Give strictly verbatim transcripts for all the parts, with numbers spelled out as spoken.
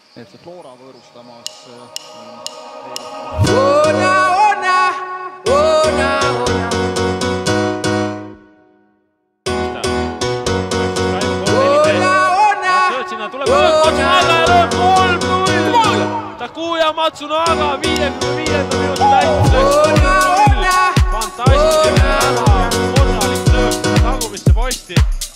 et see Flora võõrustamas Ona, ona, ona, ona. Takuya Matsunaga viiekümne viienda minuti täituseks. Fantastiline väga korralik löök seda tagumisse posti.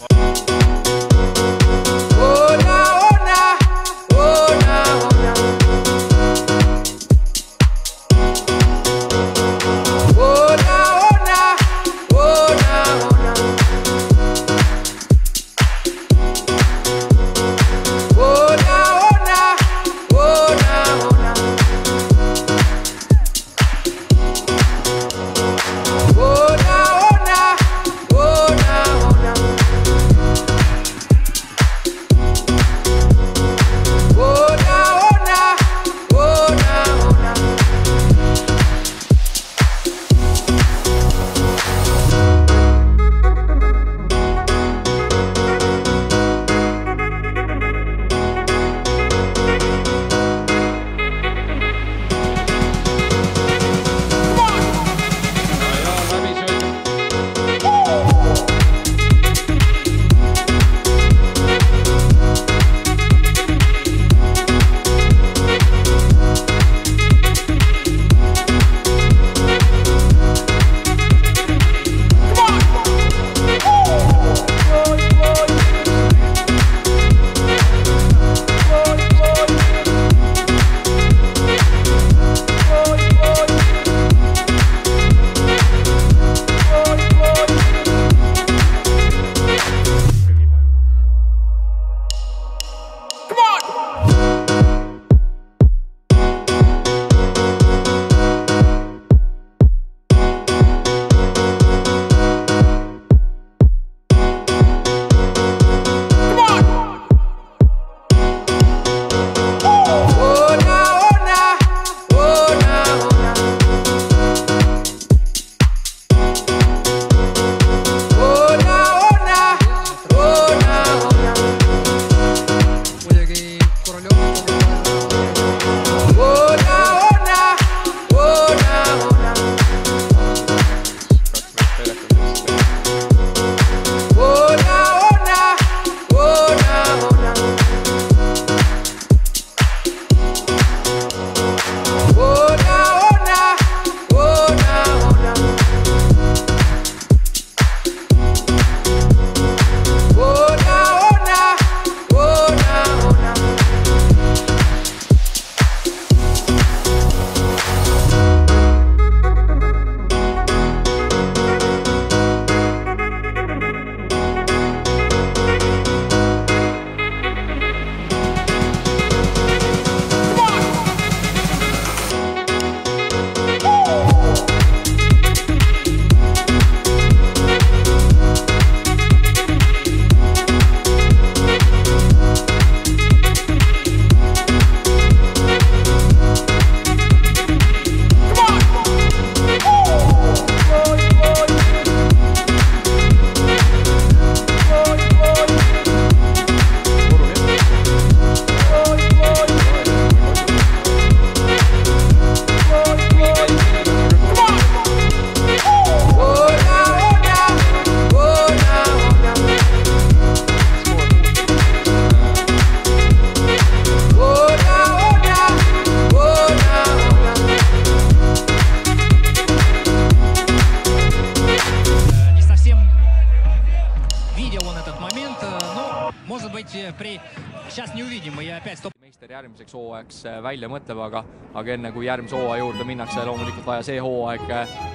meister järgmiseks hooajaks välja mõtleb, aga, aga enne kui järgmise hooaja juurde minnakse, loomulikult vaja see hooaeg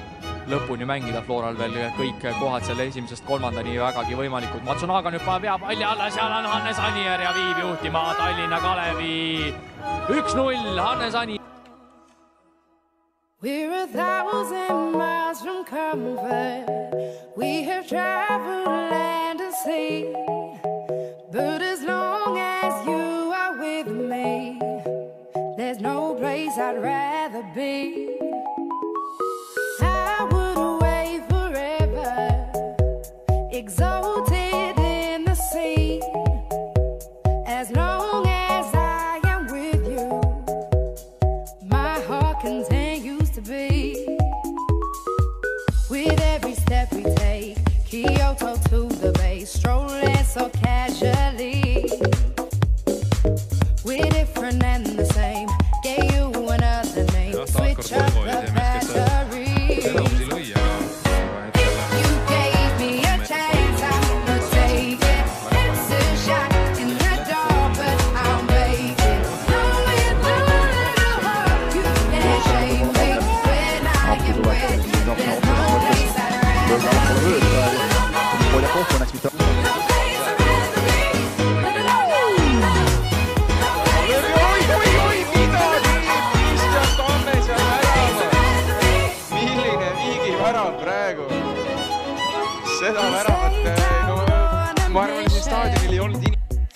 lõpuni mängida. Floral veel kõik kohad selle esimesest kolmandani vägagi võimalikud. Matsunaga nüüd veab palli alla, seal on Hannes Anier ja viib juhtima Tallinna Kalevi. üks null, Hannes Anier. We're a thousand miles from comfort. We have traveled land and sea. But as long as you are with me, there's no place I'd rather be. I would away forever, exalted in the sea. As long as I am with kokku õnneks mitte. Praegu seda väravat, no ma arvan, et siin staadionil ei olnud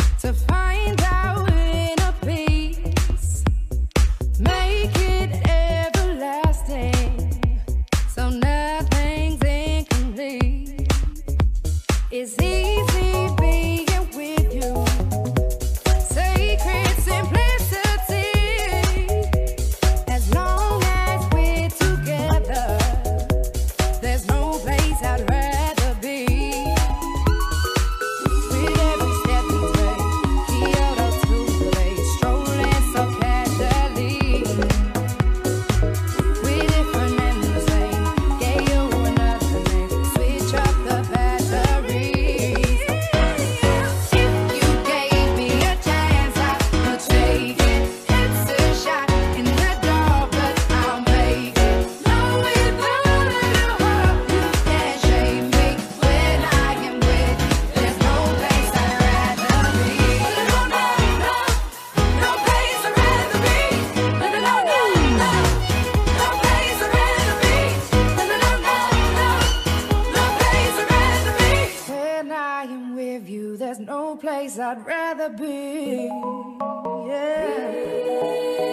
no place I'd rather be. Yeah.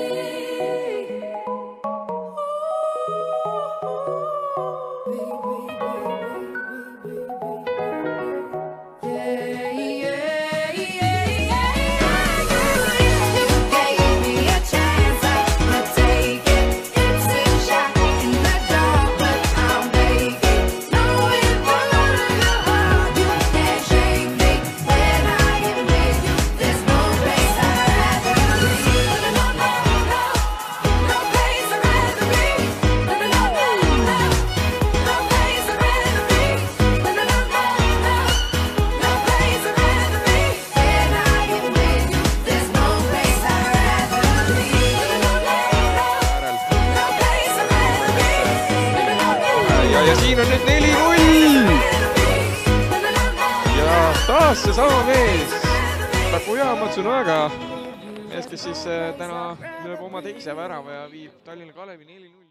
Ja siin on nüüd neli null ja taas seesama mees, Takuya Matsunaga, mees, kes siis täna lööb oma teise värava ja viib Tallinna Kalevi neli null.